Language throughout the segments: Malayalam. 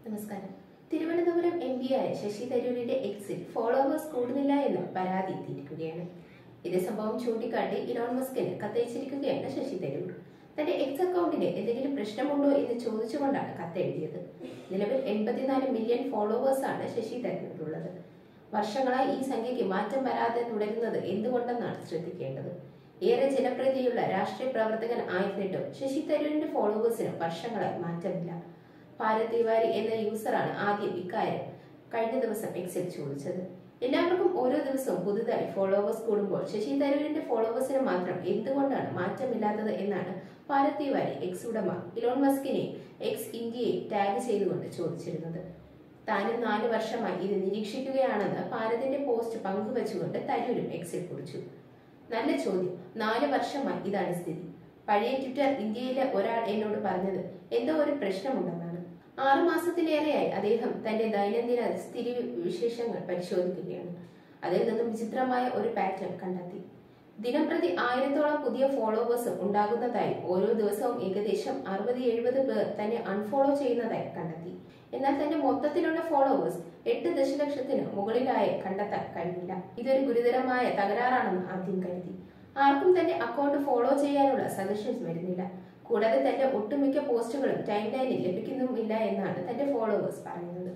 നമസ്കാരം. തിരുവനന്തപുരം എംപിയായ ശശി തരൂരിന്റെ എക്സിൽ ഫോളോവേഴ്സ് കൂടുന്നില്ല എന്ന് പരാതി എത്തിയിരിക്കുകയാണ്. ഇതേ സംഭവം ചൂണ്ടിക്കാട്ടി ഇലോൺ മസ്കിന് കത്തയച്ചിരിക്കുകയാണ് ശശി തരൂർ. തന്റെ എക്സ് അക്കൗണ്ടിന് എന്തെങ്കിലും പ്രശ്നമുണ്ടോ എന്ന് ചോദിച്ചുകൊണ്ടാണ് കത്തെഴുതിയത്. നിലവിൽ 84 മില്യൺ ഫോളോവേഴ്സാണ് ശശി തരൂരിനുള്ളത്. വർഷങ്ങളായി ഈ സംഖ്യയ്ക്ക് മാറ്റം വരാതെ തുടരുന്നത് എന്തുകൊണ്ടെന്നാണ് ശ്രദ്ധിക്കേണ്ടത്. ഏറെ ജനപ്രീതിയുള്ള രാഷ്ട്രീയ പ്രവർത്തകൻ ആയിരുന്നിട്ടും ശശി തരൂരിന്റെ ഫോളോവേഴ്സിന് വർഷങ്ങളായി മാറ്റമില്ല. ഭാരത് തിവാരി എന്ന യൂസറാണ് ആദ്യം ഇക്കാര്യം കഴിഞ്ഞ ദിവസം എക്സിൽ ചോദിച്ചത്. എല്ലാവർക്കും ഓരോ ദിവസവും പുതുതായി ഫോളോവേഴ്സ് കൂടുമ്പോൾ ശശി തരൂരിന്റെ ഫോളോവേഴ്സിന് മാത്രം എന്തുകൊണ്ടാണ് മാറ്റമില്ലാത്തത് എന്നാണ് ഭാരത് തിവാരി എക്സ് ഉടമ ഇലോൺ മസ്കിനെയും എക്സ് ഇന്ത്യയെ ടാഗ് ചെയ്തുകൊണ്ട് ചോദിച്ചിരുന്നത്. താനും 4 വർഷമായി ഇത് നിരീക്ഷിക്കുകയാണെന്ന് ഭാരതിന്റെ പോസ്റ്റ് പങ്കുവച്ചുകൊണ്ട് തരൂരും എക്സിൽ കുറിച്ചു. നല്ല ചോദ്യം. 4 വർഷമായി ഇതാണ് സ്ഥിതി. പഴയ ട്വിറ്റർ ഇന്ത്യയിലെ ഒരാൾ എന്നോട് പറഞ്ഞത് എന്തോ ഒരു പ്രശ്നമുണ്ടെന്നാണ്. 6 മാസത്തിലേറെയായി അദ്ദേഹം തന്റെ ദൈനംദിന സ്ഥിതി വിശേഷങ്ങൾ പരിശോധിക്കുകയാണ്. അതിൽ നിന്നും വിചിത്രമായ ഒരു പാറ്റേൺ കണ്ടെത്തി. ദിനംപ്രതി 1000-ഓളം പുതിയ ഫോളോവേഴ്സ് ഉണ്ടാകുന്നതായി, ഓരോ ദിവസവും ഏകദേശം 60-70 പേർ തന്നെ അൺഫോളോ ചെയ്യുന്നതായി കണ്ടെത്തി. എന്നാൽ തന്റെ മൊത്തത്തിലുള്ള ഫോളോവേഴ്സ് 8 ദശലക്ഷത്തിന് മുകളിലായി കണ്ടെത്താൻ കഴിഞ്ഞില്ല. ഇതൊരു ഗുരുതരമായ തകരാറാണെന്ന് ആദ്യം കരുതി. ആർക്കും തന്റെ അക്കൗണ്ട് ഫോളോ ചെയ്യാനുള്ള സജഷൻസ് വരുന്നില്ല. കൂടാതെ തന്റെ ഒട്ടുമിക്ക പോസ്റ്റുകളും ടൈം ലൈനിൽ ലഭിക്കുന്നുമില്ല എന്നാണ് തന്റെ ഫോളോവേഴ്സ് പറയുന്നത്.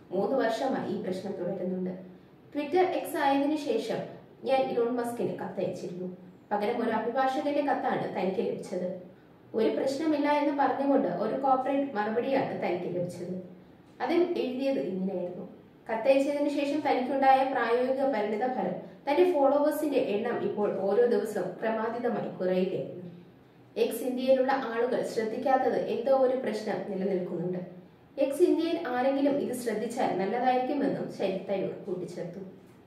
3 വർഷമായി ഈ പ്രശ്നം തുടരുന്നുണ്ട്. ട്വിറ്റർ എക്സ് ആയതിനു ശേഷം ഞാൻ ഇലോൺ മസ്കിന് കത്തയച്ചിരുന്നു. പകരം ഒരു അഭിഭാഷകന്റെ കത്താണ് തനിക്ക് ലഭിച്ചത്. ഒരു പ്രശ്നമില്ല എന്ന് പറഞ്ഞുകൊണ്ട് ഒരു കോർപ്പറേറ്റ് മറുപടിയാണ് തനിക്ക് ലഭിച്ചത്. അതിൽ എഴുതിയത് ഇങ്ങനെയായിരുന്നു: കത്തയച്ചതിനു ശേഷം തനിക്കുണ്ടായ പ്രായോഗിക പരിണിത ഫലം, തന്റെ ഫോളോവേഴ്സിന്റെ എണ്ണം ഇപ്പോൾ ഓരോ ദിവസവും ക്രമാതീതമായി കുറയുകയായിരുന്നു. എക്സ് ഇന്ത്യയിലുള്ള ആളുകൾ ശ്രദ്ധിക്കാത്തത് എന്തോ ഒരു പ്രശ്നം നിലനിൽക്കുന്നുണ്ട്. എക്സ് ഇന്ത്യയിൽ ആരെങ്കിലും ഇത് ശ്രദ്ധിച്ചാൽ നല്ലതായിരിക്കുമെന്നും ശശി തരൂർ കൂട്ടിച്ചേർത്തു.